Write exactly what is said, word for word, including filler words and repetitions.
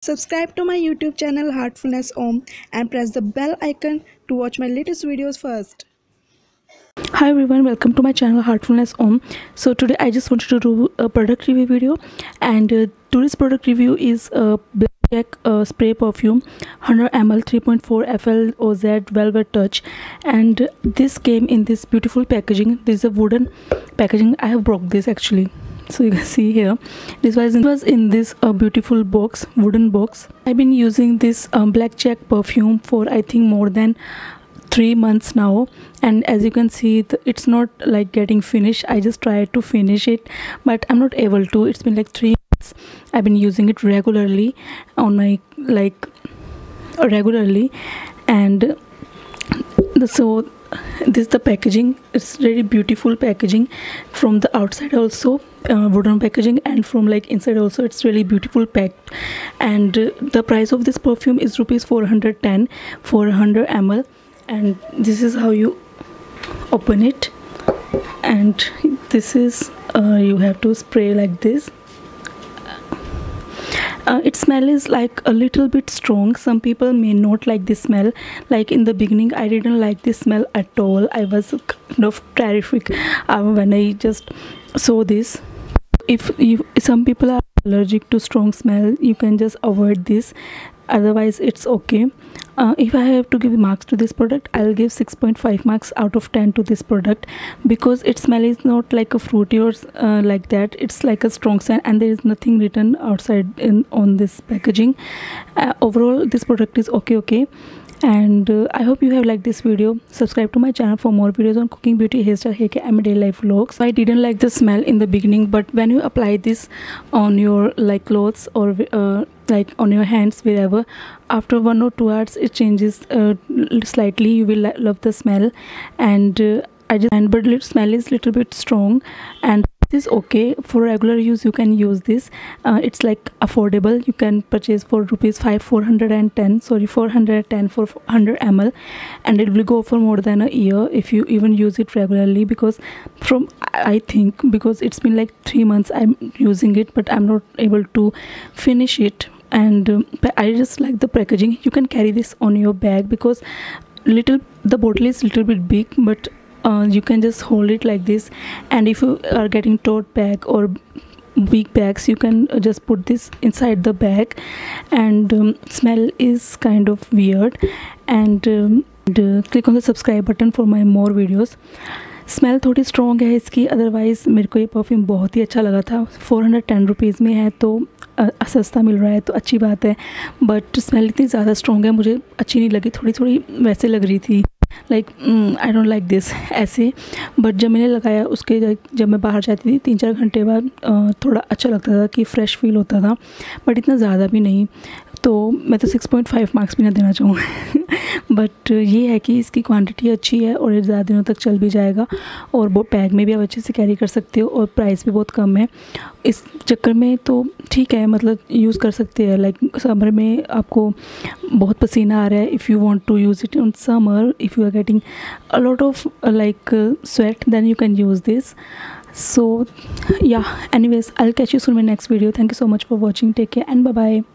Subscribe to my YouTube channel Heartfulness Om and press the bell icon to watch my latest videos first. Hi everyone, welcome to my channel Heartfulness Om. So today I just wanted to do a product review video, and uh, today's product review is a Blackjack uh, spray perfume, one hundred milliliters, three point four F L O Z Velvet Touch, and this came in this beautiful packaging. This is a wooden packaging. I have broke this actually, so you can see here this was in, was in this uh, beautiful box, wooden box. I've been using this um, Blackjack perfume for I think more than three months now, and as you can see the, it's not like getting finished. I just tried to finish it but I'm not able to. It's been like three months. I've been using it regularly on my like regularly and the, so this is the packaging. It's really beautiful packaging from the outside also, uh, wooden packaging, and from like inside also it's really beautiful packed. And uh, the price of this perfume is rupees four hundred ten for one hundred milliliters, and this is how you open it, and this is uh, you have to spray like this. Uh, its smell is like a little bit strong. Some people may not like this smell. Like in the beginning I didn't like this smell at all. I was kind of terrific uh, when I just saw this. If you, some people are allergic to strong smell, you can just avoid this, otherwise it's okay. Uh, if I have to give marks to this product, I'll give six point five marks out of ten to this product, because its smell is not like a fruity or uh, like that. It's like a strong scent, and there is nothing written outside in on this packaging. Uh, overall this product is okay okay and uh, I hope you have liked this video. Subscribe to my channel for more videos on cooking, beauty, hairstyle, haircare and daily life vlogs. I didn't like the smell in the beginning, but when you apply this on your like clothes or uh, like on your hands, wherever, after one or two hours it changes uh, slightly. You will love the smell, and uh, I just and but little smell is little bit strong, and this is okay for regular use. You can use this. Uh, it's like affordable. You can purchase for rupees five four hundred ten sorry four hundred ten for one hundred milliliters, and it will go for more than a year if you even use it regularly. Because from I think because it's been like three months I'm using it, but I'm not able to finish it. And um, I just like the packaging. You can carry this on your bag because little the bottle is little bit big, but uh, you can just hold it like this. And if you are getting tote bag or big bags, you can just put this inside the bag. And um, smell is kind of weird. And, um, and uh, click on the subscribe button for my more videos. Smell थोड़ी strong है इसकी, otherwise मेरे को ये perfume बहुत ही अच्छा लगा था. फोर हंड्रेड टेन रुपीज़ में है तो सस्ता मिल रहा है तो अच्छी बात है, बट स्मेल इतनी ज़्यादा स्ट्रॉन्ग है मुझे अच्छी नहीं लगी. थोड़ी थोड़ी वैसे लग रही थी, like I don't like this ऐसे. बट जब मैंने लगाया उसके जब मैं बाहर जाती थी तीन चार घंटे बाद uh, थोड़ा अच्छा लगता था कि फ़्रेश फील होता था, बट इतना ज़्यादा भी नहीं. तो मैं तो सिक्स पॉइंट फाइव मार्क्स भी ना देना चाहूँगी. बट ये है कि इसकी क्वांटिटी अच्छी है और ये ज़्यादा दिनों तक चल भी जाएगा, और वो बैग में भी आप अच्छे से कैरी कर सकते हो, और प्राइस भी बहुत कम है. इस चक्कर में तो ठीक है, मतलब यूज़ कर सकते हैं. लाइक समर में आपको बहुत पसीना आ रहा है, if you want to use it in summer, if you are getting a lot of like sweat, then you can use this. So yeah, anyways, I'll catch you soon in my next video. Thank you so much for watching. Take care and bye bye.